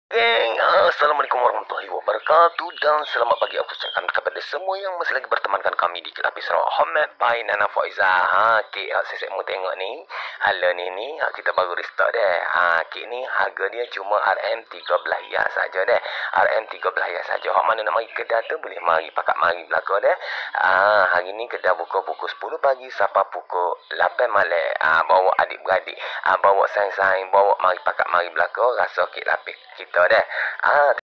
Geng, Assalamualaikum warahmatullahi wabarakatuh dan selamat pagi aku ucapkan kepada semua yang masih lagi bertemankan kami di Kelab Sarawak Ahmad by Nana Faizah. Saya mau tengok ni. Hala ni kita baru restart dah. Kek ni harga dia cuma RM13 saja dah. RM13 saja. Hak mana nak mari kedai tu boleh mari pakat mari belaka dah. Hari ni kedai buka pukul 10 pagi sampai pukul 8 malam. Bawa adik-beradik, bawa saing-saing, bawa mari pakat mari belaka rasa kek lapis kita dah.